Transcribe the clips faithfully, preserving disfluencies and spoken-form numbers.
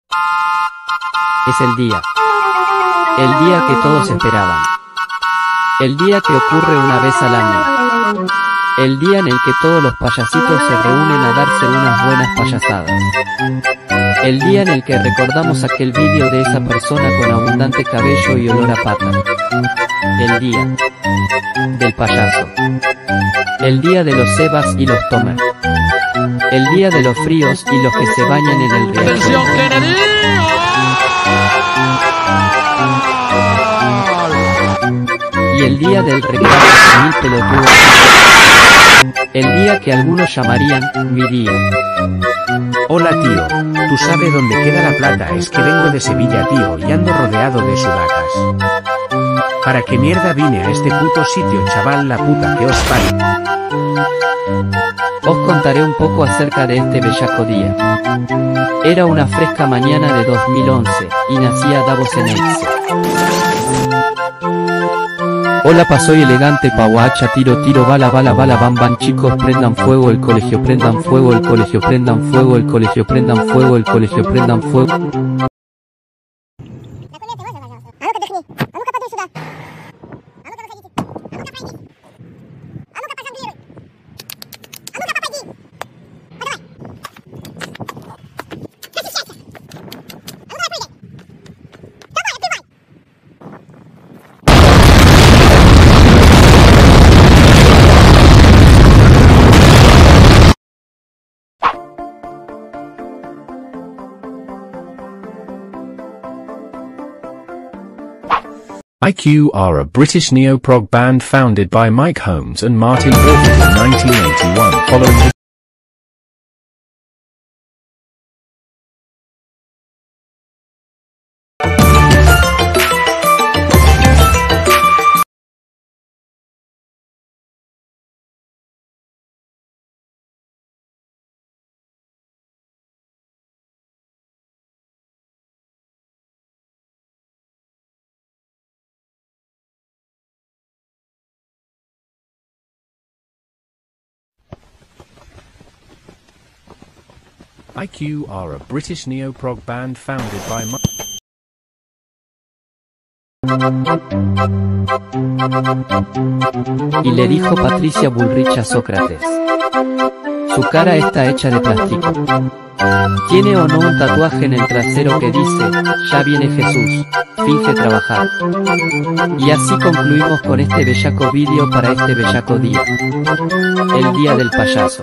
Es el día. El día que todos esperaban. El día que ocurre una vez al año. El día en el que todos los payasitos se reúnen a darse unas buenas payasadas. El día en el que recordamos aquel vídeo de esa persona con abundante cabello y olor a pata. El día del payaso. El día de los Sebas y los Tomer. El día de los fríos y los que se bañan en el río. Y el día del recreo mil pelotudos. El día que algunos llamarían mi día. Hola tío, ¿tú sabes dónde queda la plata? Es que vengo de Sevilla tío y ando rodeado de sudacas. ¿Para qué mierda vine a este puto sitio chaval? La puta que os parió. Os contaré un poco acerca de este bellaco día. Era una fresca mañana de dos mil once, y nacía Davos en Eixe. Hola pa, soy elegante pauacha, tiro tiro bala bala bala bam bam, chicos prendan fuego el colegio, prendan fuego el colegio, prendan fuego el colegio, prendan fuego el colegio, prendan fuego. I Q are a British neo-prog band founded by Mike Holmes and Martin Orford in nineteen eighty-one following the I Q are a British neo-prog band founded by Mike. Y le dijo Patricia Bullrich a Sócrates: su cara está hecha de plástico. ¿Tiene o no un tatuaje en el trasero que dice, ya viene Jesús, finge trabajar? Y así concluimos con este bellaco vídeo para este bellaco día. El día del payaso.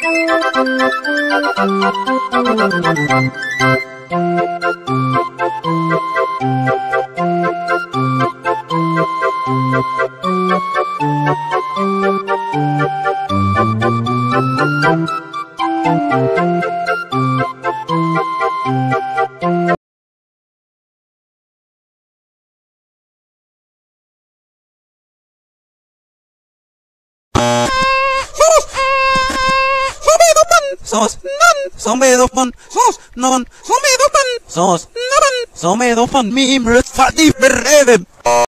Sos non, som med oppen, sos non, som med oppen, sos non, som med oppen, mimret fattig brevet.